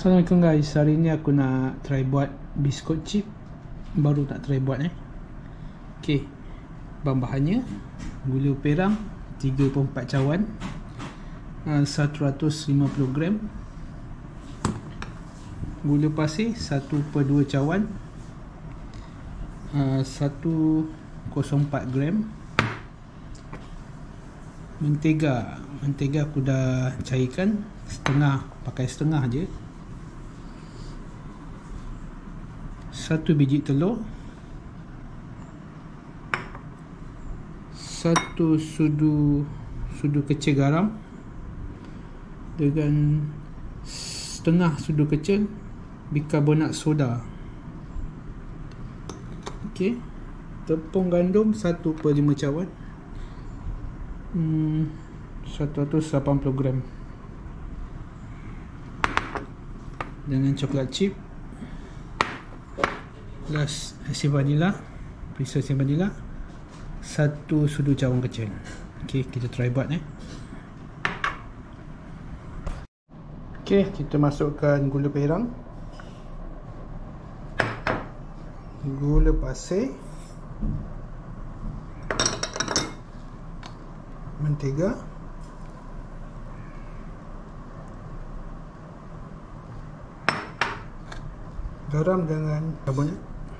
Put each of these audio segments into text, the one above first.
Assalamualaikum guys, hari ni aku nak try buat biskut chip. Baru nak try buat ok, bahan-bahannya: gula perang 3/4 cawan, 150 gram, gula pasir 1/2 cawan, 104 gram, mentega aku dah cairkan setengah, pakai setengah je, 1 biji telur, 1 sudu kecil garam dengan setengah sudu kecil bikarbonat soda. ok, tepung gandum 1/5 cawan, 180 gram, dengan coklat chip plus asin vanila, perisa asin vanila, 1 sudu cawan kecil. ok, kita try buat ok, kita masukkan gula perang, gula pasir, mentega, garam dengan karbonat.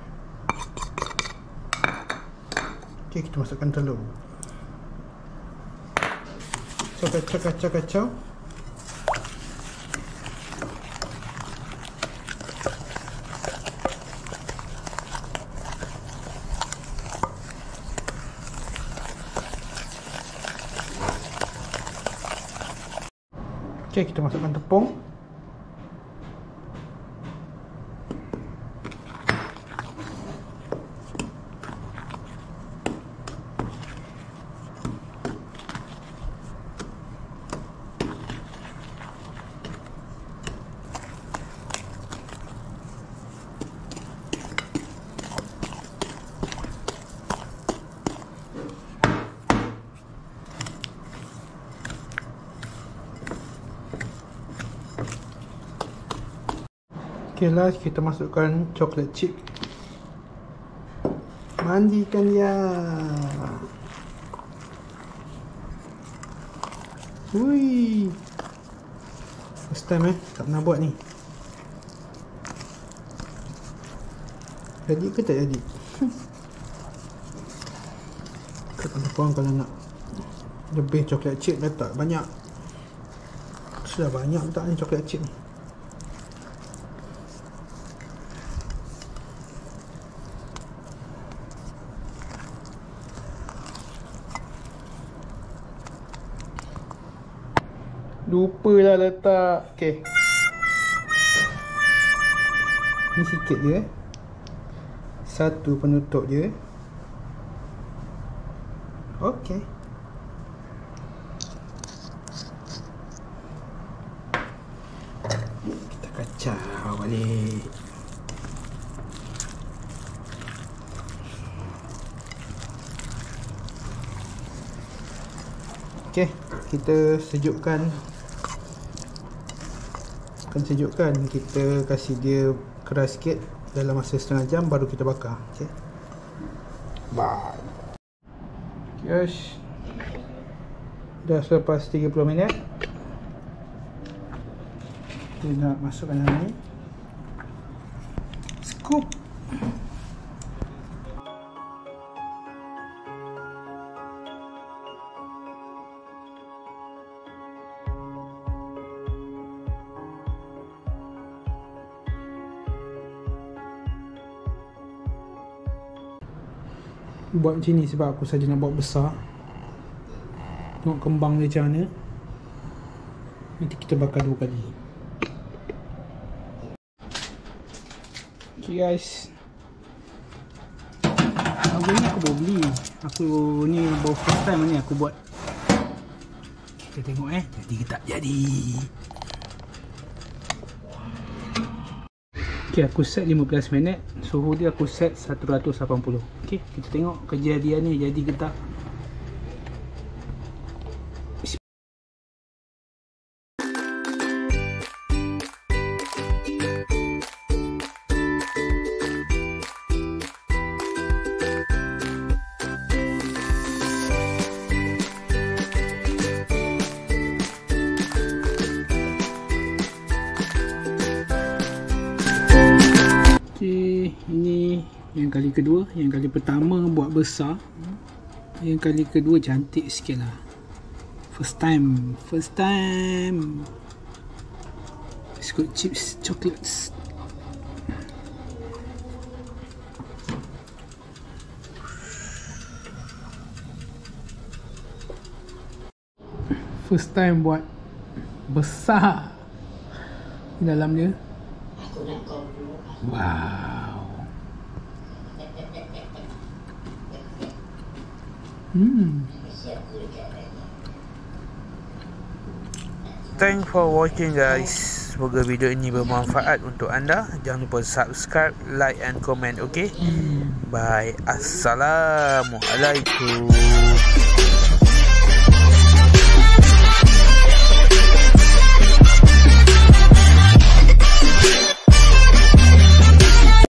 ok, kita masukkan telur, kacau. ok, kita masukkan tepung, ok, last kita masukkan coklat chip, mandikan dia. Ui, first time tak pernah buat ni. Jadi ke tak jadi? Korang kalau nak lebih coklat chip letak banyak. Sudah banyak letak ni coklat chip ni. Lupa lah letak. ok, ni sikit je, satu penutup je. ok, kita kacau balik. ok, kita sejukkan, kita kasih dia keras sikit dalam masa setengah jam, baru kita bakar. ok, bye guys, dah selepas 30 minit kita nak masukkan dalam ni, scoop. Buat macam ni sebab aku saja nak buat besar. Tengok kembang dia macam mana. Nanti kita bakar 2 kali. ok guys, lagu ni aku baru beli. Aku ni baru first time ni aku buat. Kita tengok jadi ke tak jadi. ok, aku set 15 minit. Suhu dia aku set 180. ok, kita tengok kejadian ni jadi ke tak. Okey, ini yang kali kedua. Yang kali pertama buat besar, yang kali kedua cantik sikit lah. First time biscuit chips chocolates. First time buat besar di dalam dia. Wow. Thanks for watching guys. Semoga video ini bermanfaat untuk anda. Jangan lupa subscribe, like and comment. Okay. Bye. Assalamualaikum.